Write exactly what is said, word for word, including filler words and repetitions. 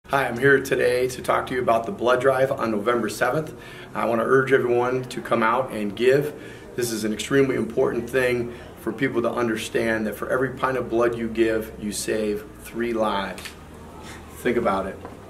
Hi, I'm here today to talk to you about the blood drive on November seventh. I want to urge everyone to come out and give. This is an extremely important thing for people to understand that for every pint of blood you give, you save three lives. Think about it.